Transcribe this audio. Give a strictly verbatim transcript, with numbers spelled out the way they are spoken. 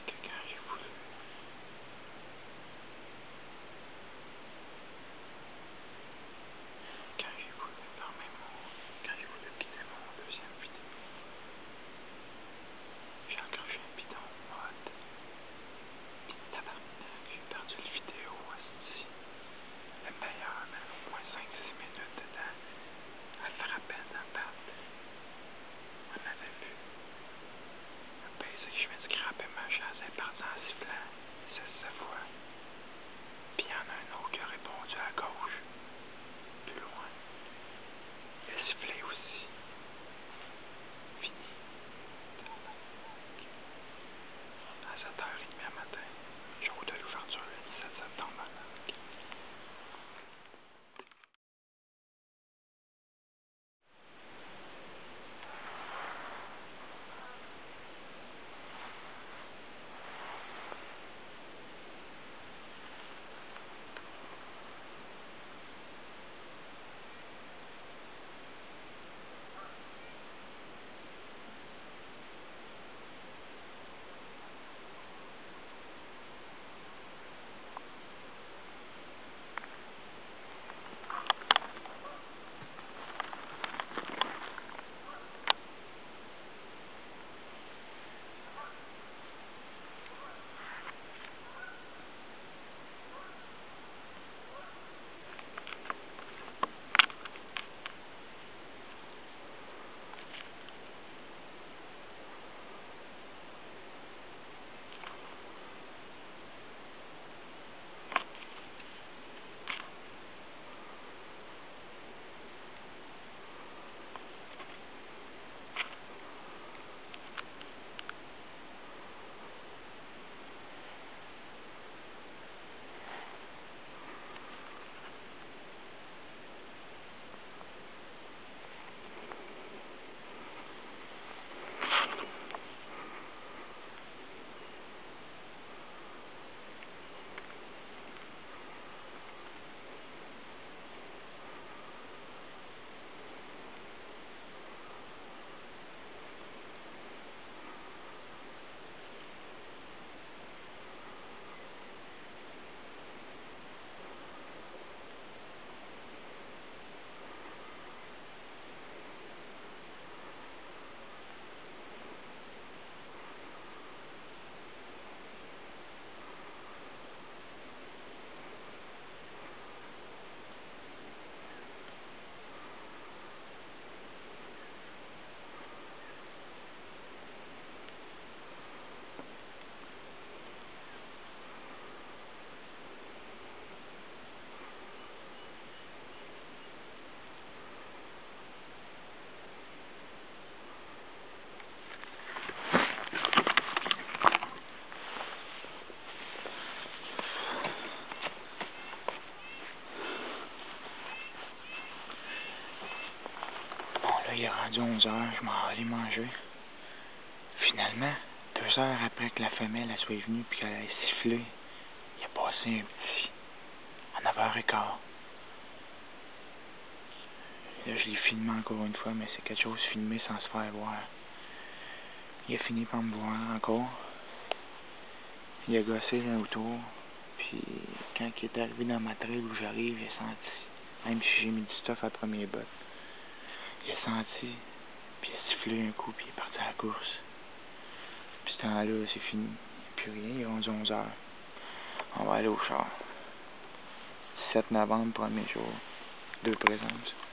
que quand j'ai voulu, quand j'ai voulu fermer mon, quand j'ai voulu quitter mon deuxième vidéo, j'ai accroché un bidon hot, pis tabarnak, j'ai perdu le vidéo, hostie. Le meilleur, même au moins cinq six minutes dedans, elle frappait dans la patte. On avait vu. Ben, c'est que je viens de scraper ma chaise, elle est partie en sifflant, c'est cette fois. Puis il y en a un autre qui a répondu à gauche, plus loin. Il a sifflé aussi. Fini. À sept heures trente matin, jour de l'ouverture le dix-sept septembre. Là, il est rendu onze heures, je m'en vais aller manger. Finalement, deux heures après que la femelle elle soit venue puis qu'elle ait sifflé, il a passé un petit à neuf heures quinze. Là, je l'ai filmé encore une fois, mais c'est quelque chose filmé sans se faire voir. Il a fini par me voir encore. Il a gossé là autour. Puis quand il est arrivé dans ma trail où j'arrive, il a senti, même si j'ai mis du stuff à premier botte, il a senti, puis il a sifflé un coup, puis il est parti à la course. Puis ce temps-là, c'est fini. Il n'y a plus rien, il est rendu onze heures. On va aller au char. sept novembre, premier jour. Deux présences.